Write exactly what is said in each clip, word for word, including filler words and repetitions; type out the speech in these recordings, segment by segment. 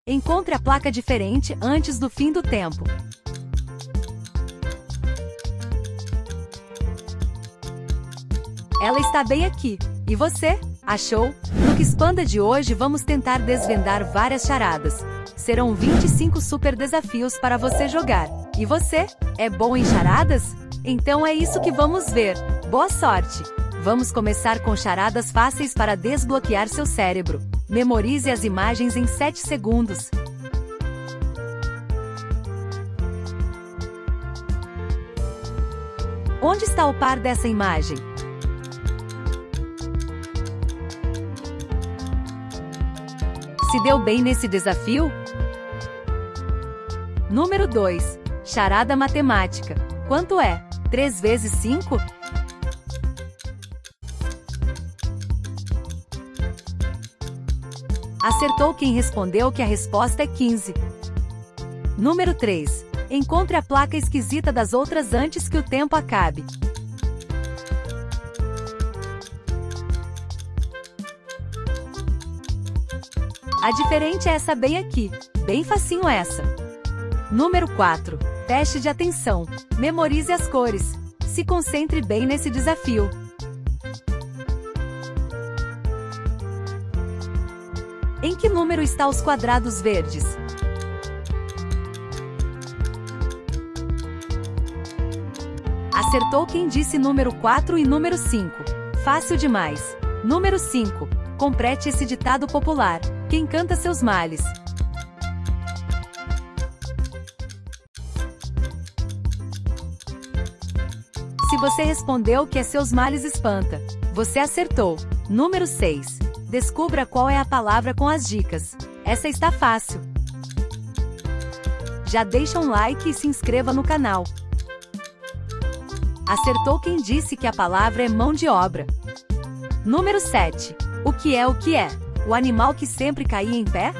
Encontre a placa diferente antes do fim do tempo. Ela está bem aqui. E você? Achou? No Quizpanda de hoje vamos tentar desvendar várias charadas. Serão vinte e cinco super desafios para você jogar. E você? É bom em charadas? Então é isso que vamos ver. Boa sorte! Vamos começar com charadas fáceis para desbloquear seu cérebro. Memorize as imagens em sete segundos. Onde está o par dessa imagem? Se deu bem nesse desafio? Número dois. Charada matemática. Quanto é? três vezes cinco? Acertou quem respondeu que a resposta é quinze. Número três. Encontre a placa esquisita das outras antes que o tempo acabe. A diferente é essa bem aqui. Bem facinho essa. Número quatro. Teste de atenção. Memorize as cores. Se concentre bem nesse desafio. Em que número estão os quadrados verdes? Acertou quem disse número quatro e número cinco. Fácil demais. Número cinco. Complete esse ditado popular. Quem canta seus males? Se você respondeu que é seus males espanta, você acertou. Número seis. Descubra qual é a palavra com as dicas. Essa está fácil. Já deixa um like e se inscreva no canal. Acertou quem disse que a palavra é mão de obra. Número sete. O que é o que é? O animal que sempre caía em pé?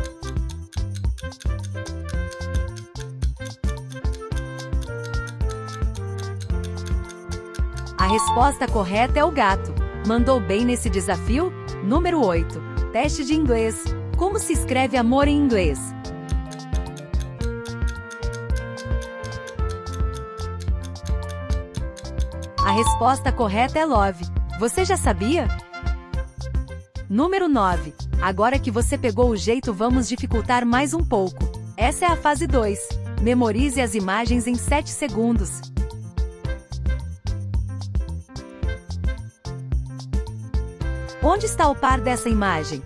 A resposta correta é o gato. Mandou bem nesse desafio? Número oito. Teste de inglês. Como se escreve amor em inglês? A resposta correta é love. Você já sabia? Número nove. Agora que você pegou o jeito, vamos dificultar mais um pouco. Essa é a fase dois. Memorize as imagens em sete segundos. Onde está o par dessa imagem?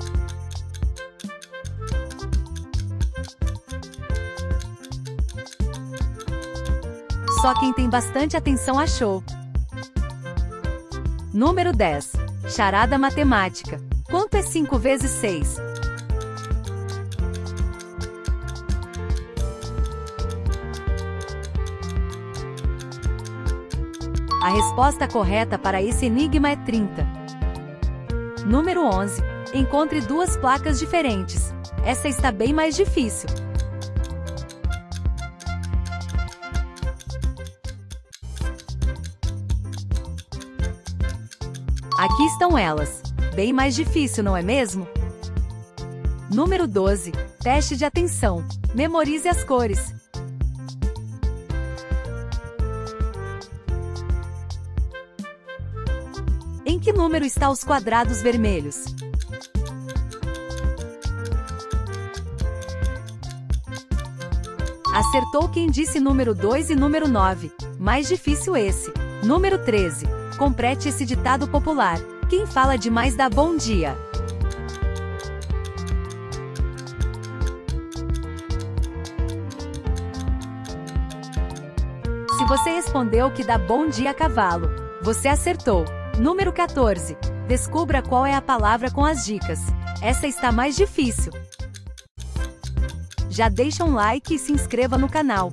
Só quem tem bastante atenção achou. Número dez. Charada matemática. Quanto é cinco vezes seis? A resposta correta para esse enigma é trinta. Número onze. Encontre duas placas diferentes. Essa está bem mais difícil. Aqui estão elas. Bem mais difícil, não é mesmo? Número doze. Teste de atenção. Memorize as cores. Em que número estão os quadrados vermelhos? Acertou quem disse número dois e número nove. Mais difícil esse. Número treze. Complete esse ditado popular. Quem fala demais dá bom dia. Se você respondeu que dá bom dia a cavalo, você acertou. Número quatorze. Descubra qual é a palavra com as dicas. Essa está mais difícil. Já deixa um like e se inscreva no canal.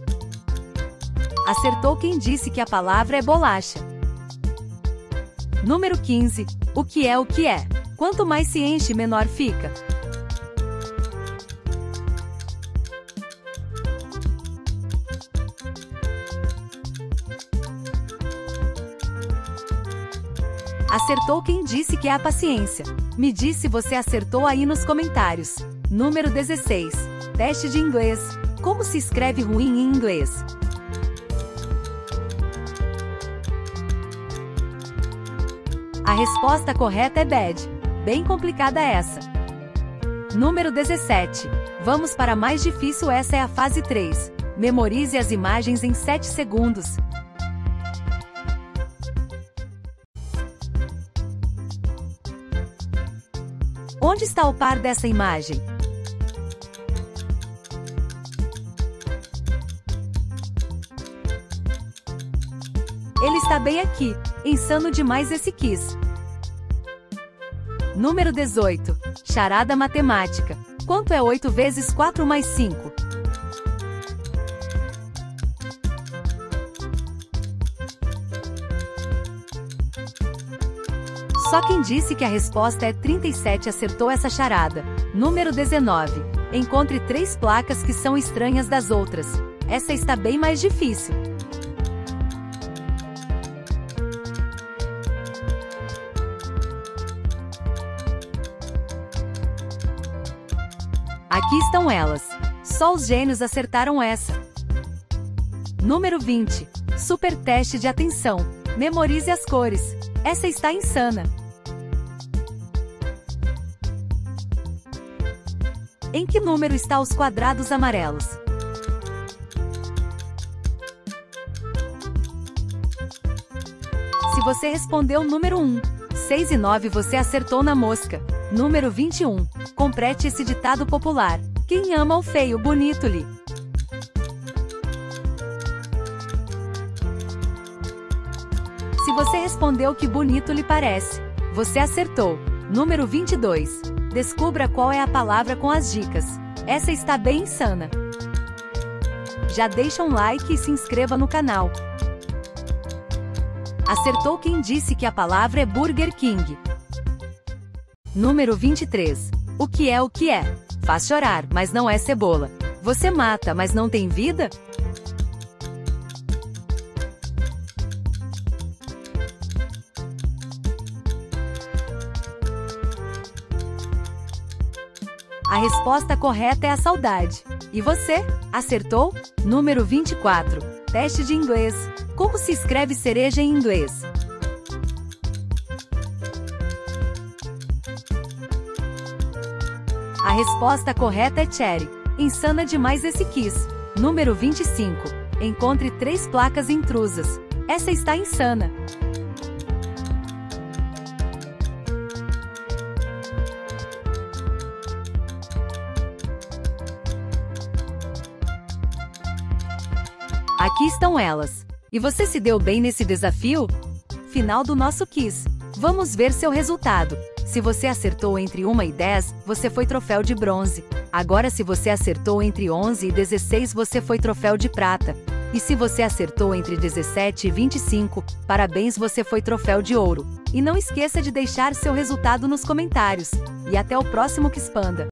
Acertou quem disse que a palavra é bolacha. Número quinze. O que é o que é? Quanto mais se enche, menor fica. Acertou quem disse que é a paciência. Me diz se você acertou aí nos comentários. Número dezesseis. Teste de inglês. Como se escreve ruim em inglês? A resposta correta é bad. Bem complicada essa. Número dezessete. Vamos para a mais difícil, essa é a fase três. Memorize as imagens em sete segundos. Onde está o par dessa imagem? Ele está bem aqui. Insano demais esse quiz. Número dezoito. Charada matemática. Quanto é oito vezes quatro mais cinco? Só quem disse que a resposta é trinta e sete acertou essa charada. Número dezenove. Encontre três placas que são estranhas das outras. Essa está bem mais difícil. Aqui estão elas. Só os gênios acertaram essa. Número vinte. Super teste de atenção. Memorize as cores. Essa está insana. Em que número está os quadrados amarelos? Se você respondeu número um, seis e nove, você acertou na mosca. Número vinte e um. Complete esse ditado popular. Quem ama o feio, bonito lhe. Se você respondeu que bonito lhe parece, você acertou. Número vinte e dois. Descubra qual é a palavra com as dicas. Essa está bem insana. Já deixa um like e se inscreva no canal. Acertou quem disse que a palavra é Burger King. Número vinte e três. O que é o que é? Faz chorar, mas não é cebola. Você mata, mas não tem vida? A resposta correta é a saudade. E você? Acertou? Número vinte e quatro. Teste de inglês. Como se escreve cereja em inglês? A resposta correta é cherry. Insana demais esse quiz. Número vinte e cinco. Encontre três placas intrusas. Essa está insana. Aqui estão elas. E você se deu bem nesse desafio? Final do nosso quiz. Vamos ver seu resultado. Se você acertou entre um e dez, você foi troféu de bronze. Agora, se você acertou entre onze e dezesseis, você foi troféu de prata. E se você acertou entre dezessete e vinte e cinco, parabéns, você foi troféu de ouro. E não esqueça de deixar seu resultado nos comentários. E até o próximo Quispanda.